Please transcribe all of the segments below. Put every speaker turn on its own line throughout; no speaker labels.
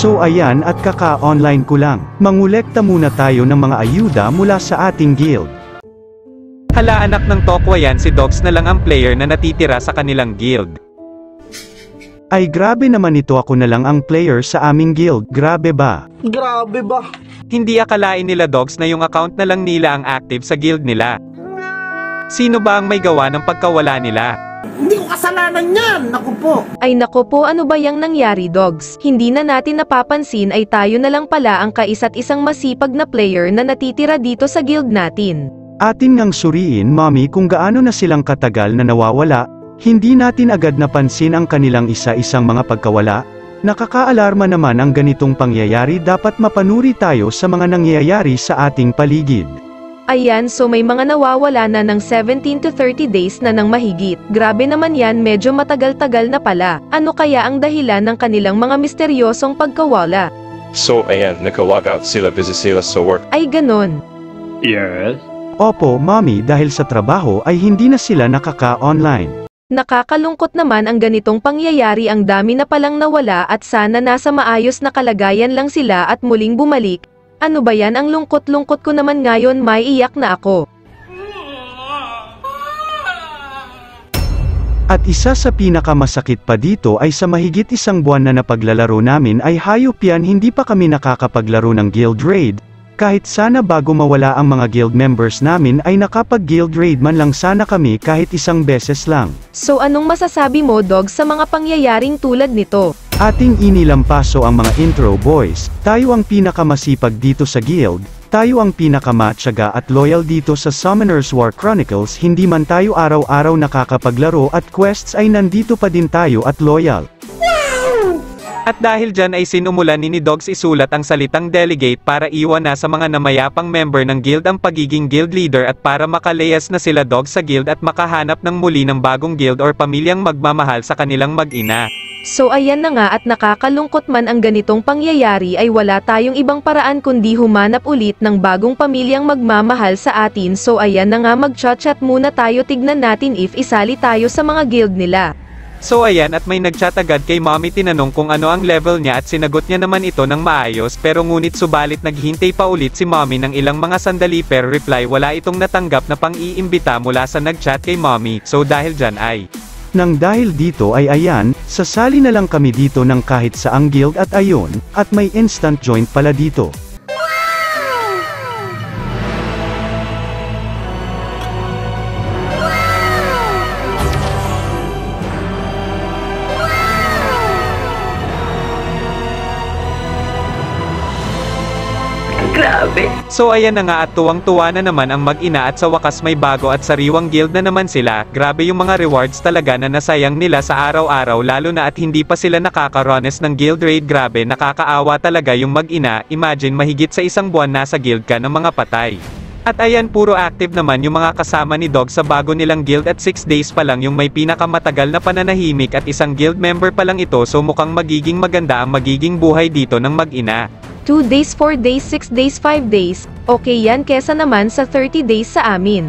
So ayan at kaka-online ko lang. Mangolekta muna tayo ng mga ayuda mula sa ating guild.
Hala anak ng Tokwa yan, si Dogs na lang ang player na natitira sa kanilang guild.
Ay grabe naman ito, ako na lang ang player sa aming guild, grabe ba?
Grabe ba?
Hindi akalain nila Dogs na yung account na lang nila ang active sa guild nila. Sino ba ang may gawa ng pagkawala nila?
Hindi ko kasalanan yan, naku po.
Ay nako po, ano ba yang nangyari Dogs? Hindi na natin napapansin ay tayo na lang pala ang kaisa't isang masipag na player na natitira dito sa guild natin.
Atin ngang suriin mommy kung gaano na silang katagal na nawawala, hindi natin agad napansin ang kanilang isa-isang mga pagkawala. Nakakaalarma naman ang ganitong pangyayari, dapat mapanuri tayo sa mga nangyayari sa ating paligid.
Ayan, so may mga nawawala na ng 17 to 30 days na ng mahigit. Grabe naman yan, medyo matagal-tagal na pala. Ano kaya ang dahilan ng kanilang mga misteryosong pagkawala?
So ayan, nakawagout sila, busy sila sa work.
Ay ganon.
Yes?
Opo mommy, dahil sa trabaho ay hindi na sila nakaka-online.
Nakakalungkot naman ang ganitong pangyayari, ang dami na palang nawala at sana nasa maayos na kalagayan lang sila at muling bumalik. Ano ba yan, ang lungkot-lungkot ko naman ngayon, may iyak na ako.
At isa sa pinakamasakit pa dito ay sa mahigit isang buwan na napaglalaro namin ay hayop yan, hindi pa kami nakakapaglaro ng guild raid. Kahit sana bago mawala ang mga guild members namin ay nakapag-guild raid man lang sana kami kahit isang beses lang.
So anong masasabi mo Dog sa mga pangyayaring tulad nito?
Ating inilampaso ang mga intro boys, tayo ang pinakamasipag dito sa guild, tayo ang pinakamatyaga at loyal dito sa Summoners War Chronicles, hindi man tayo araw-araw nakakapaglaro at quests ay nandito pa din tayo at loyal.
At dahil dyan ay sinumulan ni Dogs isulat ang salitang delegate para iwan na sa mga namayapang member ng guild ang pagiging guild leader at para makalayas na sila Dogs sa guild at makahanap ng muli ng bagong guild or pamilyang magmamahal sa kanilang mag-ina.
So ayan na nga, at nakakalungkot man ang ganitong pangyayari ay wala tayong ibang paraan kundi humanap ulit ng bagong pamilyang magmamahal sa atin. So ayan na nga, mag-chat muna tayo, tignan natin if isali tayo sa mga guild nila.
So ayan, at may nagchat agad kay mommy, tinanong kung ano ang level niya at sinagot niya naman ito ng maayos, pero ngunit subalit naghintay pa ulit si mommy ng ilang mga sandali per reply wala itong natanggap na pang-iimbita mula sa nagchat kay mommy. So dahil dyan ay
Nang dahil dito ay ayan, sasali na lang kami dito ng kahit saang guild at ayon, at may instant join pala dito.
Grabe.
So ayan na nga, at tuwang-tuwa na naman ang mag-ina at sa wakas may bago at sariwang guild na naman sila. Grabe yung mga rewards talaga na nasayang nila sa araw-araw, lalo na at hindi pa sila nakaka-runners ng guild raid. Grabe, nakakaawa talaga yung mag-ina. Imagine mahigit sa isang buwan nasa guild ka ng mga patay. At ayan, puro active naman yung mga kasama ni Dog sa bago nilang guild at 6 days pa lang yung may pinakamatagal na pananahimik at isang guild member pa lang ito, so mukhang magiging maganda ang magiging buhay dito ng mag-ina.
2 days, 4 days, 6 days, 5 days, okay yan kesa naman sa 30 days sa amin.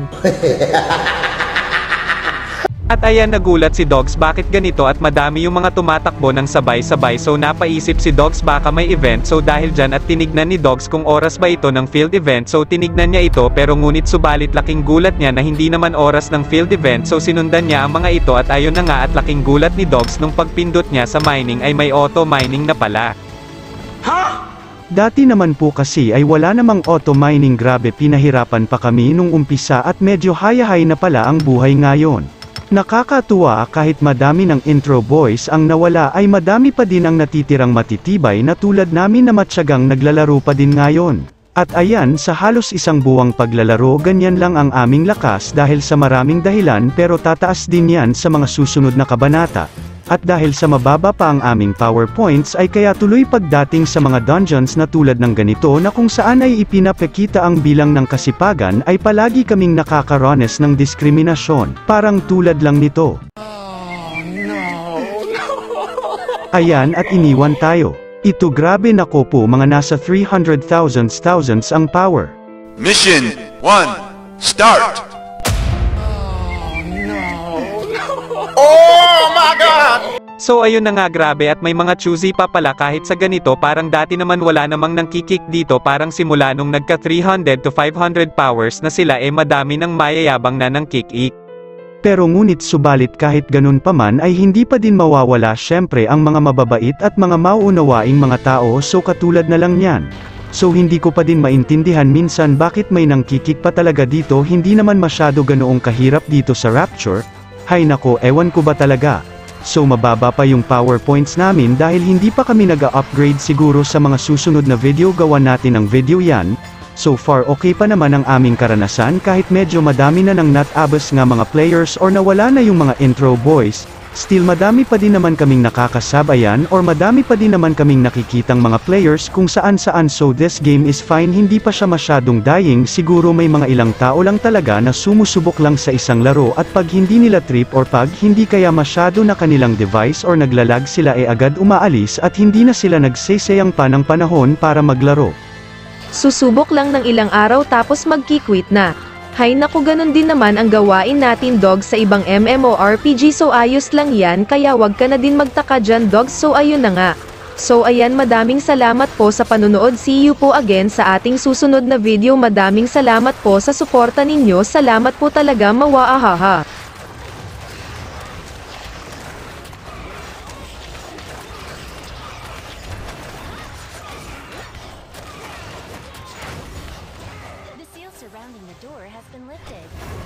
At ayan, nagulat si Dogs bakit ganito at madami yung mga tumatakbo ng sabay-sabay, so napaisip si Dogs baka may event. So dahil dyan at tinignan ni Dogs kung oras ba ito ng field event, so tinignan niya ito, pero ngunit subalit laking gulat niya na hindi naman oras ng field event. So sinundan niya ang mga ito at ayun na nga, at laking gulat ni Dogs nung pagpindot niya sa mining ay may auto mining na pala.
Dati naman po kasi ay wala namang auto mining, grabe pinahirapan pa kami nung umpisa at medyo hayahay na pala ang buhay ngayon. Nakakatuwa, kahit madami ng intro boys ang nawala ay madami pa din ang natitirang matitibay na tulad namin na matyagang naglalaro pa din ngayon. At ayan, sa halos isang buwang paglalaro ganyan lang ang aming lakas dahil sa maraming dahilan, pero tataas din yan sa mga susunod na kabanata. At dahil sa mababa pa ang aming power points ay kaya tuloy pagdating sa mga dungeons na tulad ng ganito na kung saan ay ipinapakita ang bilang ng kasipagan ay palagi kaming nakakarones ng diskriminasyon, parang tulad lang nito. Ayan, at iniwan tayo. Ito grabe, nako po, mga nasa 300,000 thousands ang power.
Mission 1, start!
Oh my God!
So ayun na nga, grabe, at may mga choosy pa pala kahit sa ganito. Parang dati naman wala namang nangkikik dito, parang simula nung nagka 300 to 500 powers na sila madami ng mayayabang na nangkik-ik.
Pero ngunit subalit kahit ganun pa man ay hindi pa din mawawala syempre ang mga mababait at mga mauunawaing mga tao, so katulad na lang yan. So hindi ko pa din maintindihan minsan bakit may nangkikik pa talaga dito, hindi naman masyado ganoong kahirap dito sa Rapture. Hay nako, ewan ko ba talaga. So mababa pa yung power points namin dahil hindi pa kami nag-upgrade, siguro sa mga susunod na video gawa natin ang video yan. So far okay pa naman ang aming karanasan kahit medyo madami na ng not abas nga mga players or nawala na yung mga intro boys. Still madami pa din naman kaming nakakasabayan or madami pa din naman kaming nakikitang mga players kung saan saan, so this game is fine, hindi pa siya masyadong dying, siguro may mga ilang tao lang talaga na sumusubok lang sa isang laro at pag hindi nila trip or pag hindi kaya masyado na kanilang device or naglalag sila agad umaalis at hindi na sila nagsasayang pa ng panahon para maglaro.
Susubok lang ng ilang araw tapos magki-quit na. Hay naku, ganun din naman ang gawain natin dog sa ibang MMORPG, so ayos lang yan, kaya wag ka na din magtaka dyan dogs. So ayun na nga. So ayan, madaming salamat po sa panunood, see you po again sa ating susunod na video. Madaming salamat po sa suporta ninyo, salamat po talaga, mawaahaha.
Surrounding the door has been lifted.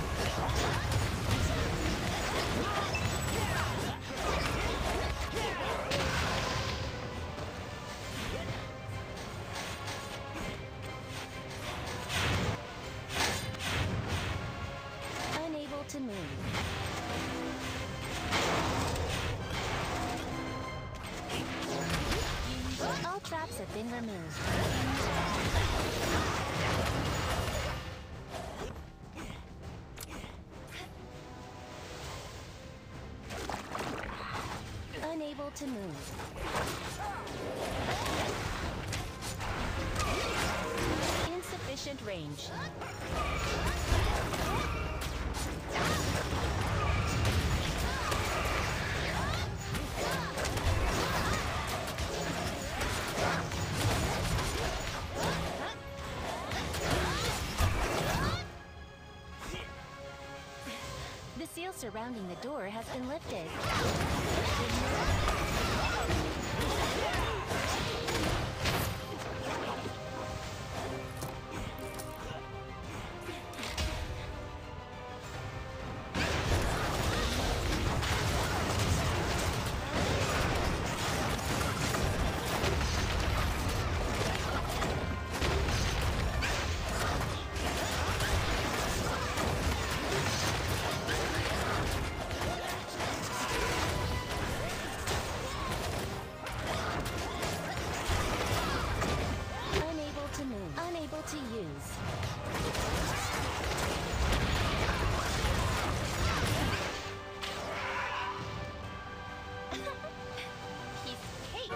Unable to move. All traps have been removed. Unable to move. Insufficient range. The seal surrounding the door has been lifted. Unable to use. Piece of cake.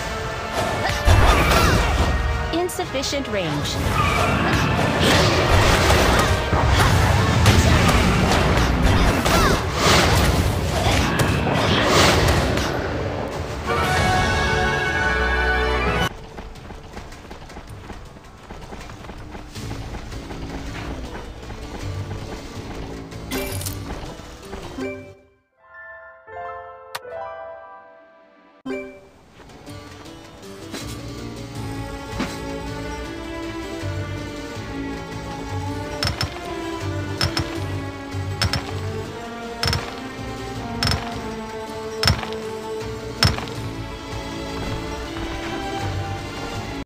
Insufficient range.